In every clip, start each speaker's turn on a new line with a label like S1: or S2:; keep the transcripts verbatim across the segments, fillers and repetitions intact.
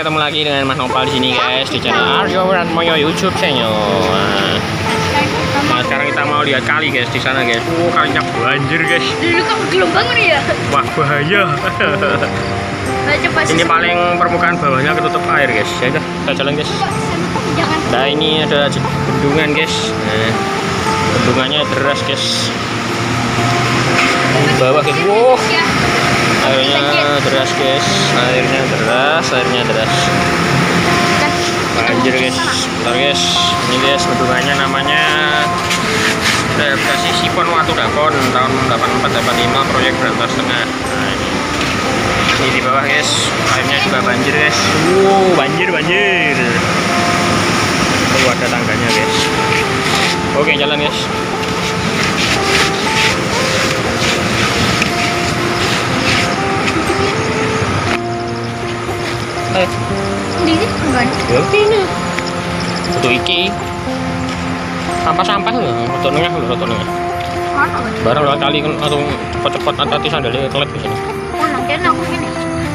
S1: ketemu lagi dengan Mas Nopal di sini guys di channel Aryo Wiratmoyo YouTube channel. Nah, nah, sekarang kita mau lihat kali guys di sana guys. Oh, kalinya banjir guys.
S2: Dulu kan gelombang ya.
S1: Wah, bahaya. Ini paling permukaan bawahnya ketutup air guys. Ya udah, kita jalan guys. Nah, ini ada bendungan guys. Nah, bendungannya deras guys. Bawah guys. Wow. Airnya deras guys, airnya deras, airnya deras. Banjir guys, bentar guys. Ini guys bendungannya namanya Rehabilitasi Sipon Watu Dakon tahun delapan empat delapan lima proyek berantas tengah. Nah, ini. Ini di bawah guys, airnya juga banjir guys. Wow, banjir banjir. Tuh ada tangganya guys. Oke, jalan guys. Eh,
S2: Ini kan?
S1: ini. Foto iki. Sampah-sampah lho, foto nengah lho, foto nengah. Barang dua kali kan langsung cepet-cepet hati-hati sandalnya kelep di sini.
S2: Oh, nanti aku ini.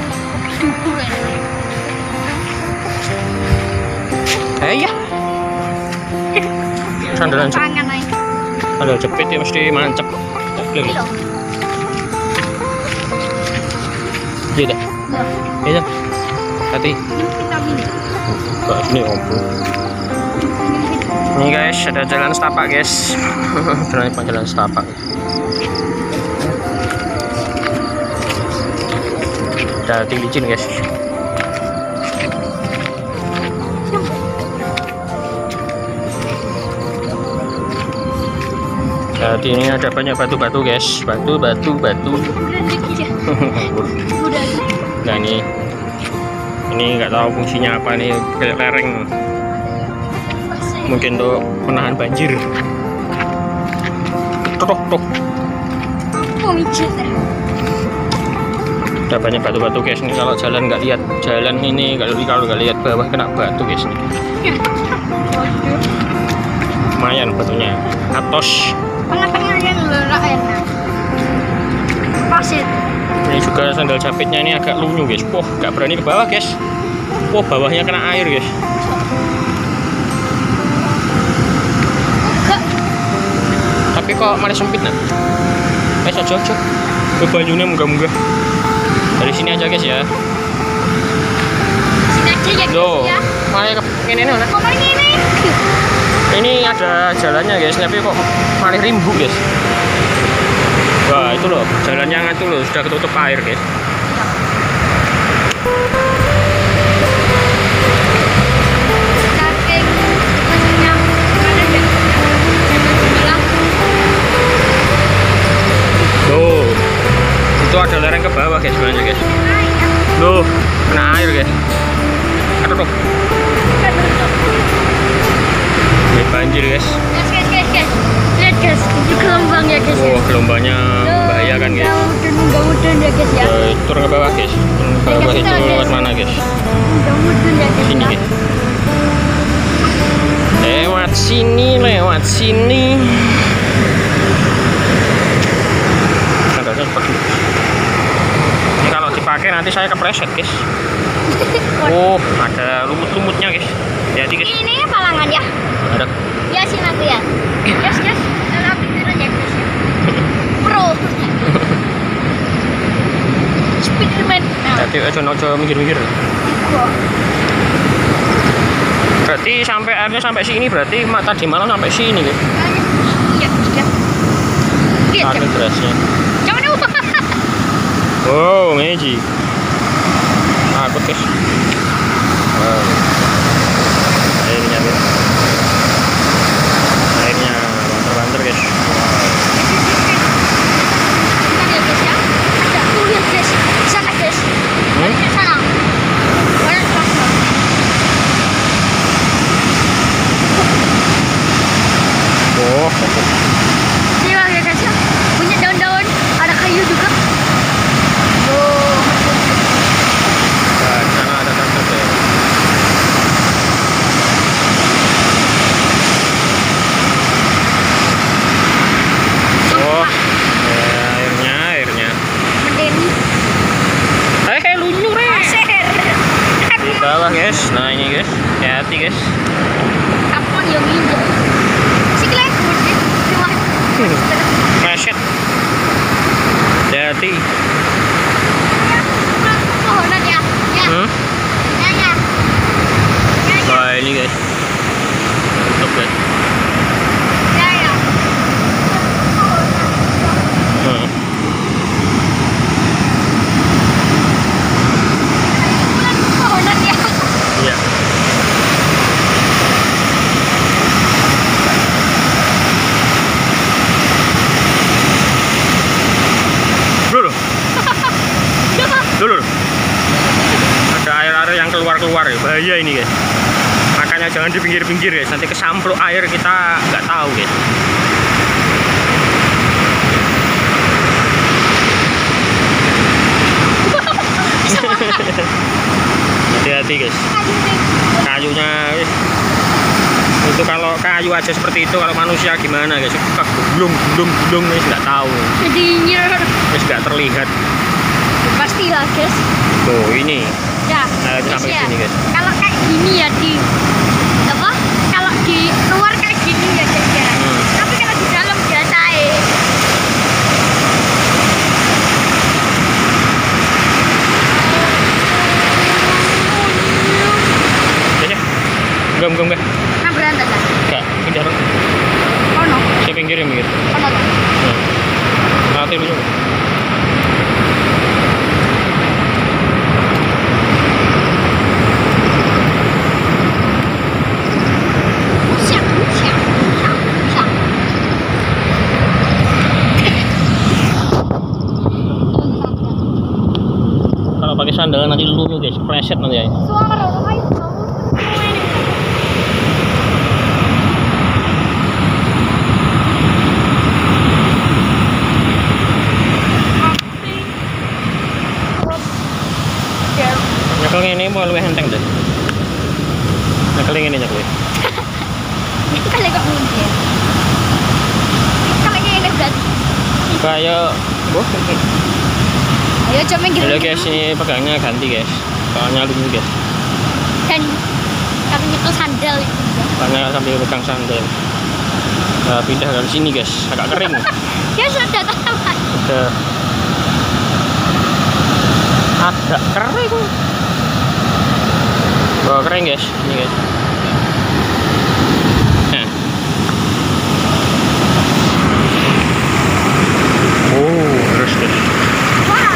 S1: Eh iya. Sandalan jepit. Sandal jepit ya mesti mancep. Lihat. Iya dah. Iya. Hati. Mbak sini om. Ini guys ada jalan setapak guys. Jalan jalan setapak. Ada licin guys. Jadi ini ada banyak batu-batu guys. Batu, batu, batu. Nah ini. Ini nggak tahu fungsinya apa nih, lereng mungkin untuk menahan banjir. Tok tok. Ada banyak batu-batu guys nih, kalau jalan nggak lihat jalan ini, kalau kalau nggak lihat bawah kena batu guys nih. Lumayan batunya, atos.
S2: Tengah-tengahnya lerak enak. Pasir.
S1: Ini juga sandal jepitnya ini agak lunyu guys. Wah, nggak berani ke bawah guys. Wah, bawahnya kena air guys. Tapi kok malah sempit nah. Eh, cocok. Ke bajunya munggah-munggah. Dari sini aja guys ya.
S2: Sini aja ya.
S1: Loh, malah ke ini nih.
S2: Kok ini?
S1: Ini ada jalannya guys, tapi kok malah rimbu guys. Wah, itu loh, jalannya ngatu loh, sudah ketutup air guys. Loh, itu ada lereng ke bawah guys sebenarnya guys. Loh, kena air guys. Aduh, tuh. Ini banjir guys.
S2: Guys, guys, guys, guys. Lihat guys, ini gelombang ya guys.
S1: Oh, gelombangnya bahaya kan guys.
S2: Mudah-mudahan ya guys ya.
S1: Uh, turun ke bawah guys. Turun ke bawah itu lewat mana guys?
S2: Mudah-mudahan ya guys.
S1: Sini guys. Lewat sini, lewat sini. Sandalnya seperti ini. Ini kalau dipakai nanti saya kepleset guys. Oh, ada lumut-lumutnya guys. Jadi guys.
S2: Ini palangan ya.
S1: Ada.
S2: Ya sini aku ya. Guys, guys. Dalam pikiran ya guys. Pro. Spiderman.
S1: Jadi aja nojo mikir-mikir. Berarti sampai airnya sampai sini, berarti tadi malam sampai sini guys.
S2: Iya, iya. Lihat
S1: Ada derasnya.
S2: Jangan lupa.
S1: Oh, magic. Takut guys. Wow. Airnya guys. Airnya banter-banter guys.
S2: Lihat ya guys ya. Ada tuh lihat guys. Sana guys.
S1: Hmm?
S2: Di sana. Banyak traktor.
S1: Oh.
S2: Ini lah ya guys ya. Punya daun-daun. Ada kayu juga. Oh.
S1: Nah, di sana ada traktor ya. Oh. Ya, airnya, airnya.
S2: Mending.
S1: Eh, lunyu re.
S2: Pasir.
S1: Di bawah jangan di pinggir-pinggir guys, nanti kesampluk air kita nggak tahu guys. Hati-hati guys, kayunya wis. Itu kalau kayu aja seperti itu, kalau manusia gimana guys? Gulung, gulung, gulung guys, nggak tahu.
S2: Jadi nyer.
S1: Guys nggak terlihat.
S2: Pasti lah guys.
S1: Tuh ini.
S2: Ya.
S1: Nah, sampai
S2: ya.
S1: sini guys.
S2: Kalau kayak gini ya di apa? Kalau di luar kayak gini ya guys ya. Hmm. Tapi kalau di dalam biasa eh.
S1: Enggak, enggak, enggak.
S2: Nah berantas lah.
S1: Enggak, pinggir.
S2: Oh no.
S1: Saya pinggir ya pinggir.
S2: Oh no.
S1: Nah, nanti dulu.
S2: Siap, siap, siap, siap.
S1: Kalau pakai sandal nanti lulu guys, kepleset nanti ya.
S2: Suara ayo.
S1: Nyekel ini mau lebih enteng deh. Nyekel ini nyekel.
S2: Itu kan legok mungkin. Kalau ini berarti.
S1: Kayak, boh.
S2: Ayo coba gitu.
S1: Udah guys, ini pegangnya ganti guys. Soalnya lunyu guys.
S2: Dan kami nyekel sandal itu.
S1: Soalnya sambil pegang sandal. Nah, pindah dari sini guys, agak kering.
S2: Ya sudah tahu.
S1: Udah. Agak kering. Oh, kering guys, ini guys. Nah. Oh, terus guys.
S2: Wow.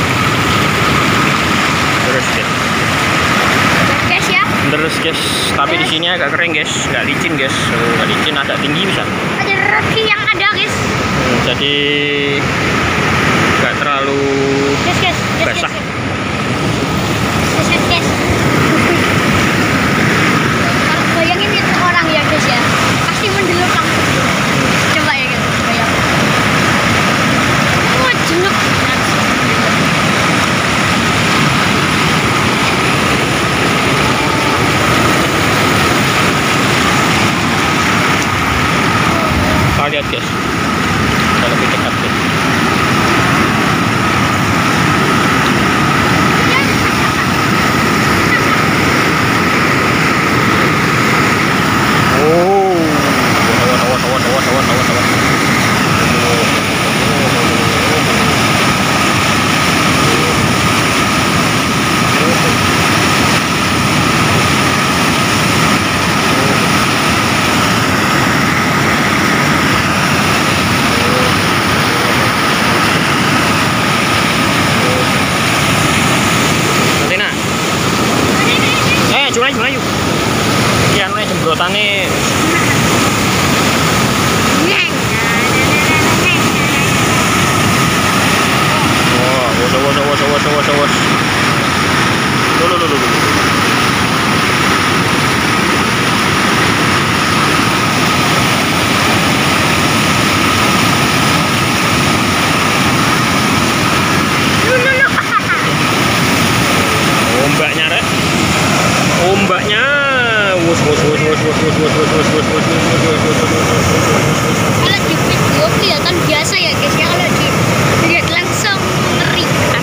S1: Terus guys.
S2: Guys ya.
S1: Terus guys, tapi di sini agak kering guys, nggak licin guys. Oh, nggak licin, agak tinggi bisa.
S2: Ada roti yang ada guys.
S1: Hmm, jadi nggak terlalu
S2: Guys guys. Guys,
S1: basah.
S2: guys, guys. Guys, guys. Kalau bayangin itu orang ya guys ya, pasti mendeluk langsung. Coba ya guys, bayang. Wah, jelek langsung.
S1: Kita lihat guys, kita lebih dekat guys. Jembrotannya wah, wos wos wos wos wos wos. Loh loh loh loh. Ombaknya rek. Ombaknya. Wos wos wos wos wos wos wos wos wos wos wos wos wos wos.
S2: Kalau di video kelihatan biasa ya guys ya, kalau di lihat langsung terikat.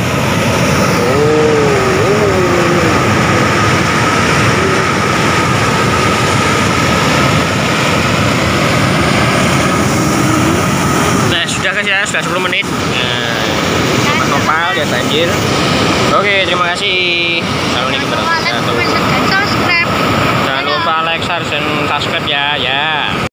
S2: Nah sudah guys ya, sudah sepuluh menit. Nah,
S1: nopal ya banjir. Oke, terima kasih. Kalau ini kebetulan.
S2: Subscribe.
S1: Jangan lupa like, share, dan subscribe ya. Ya.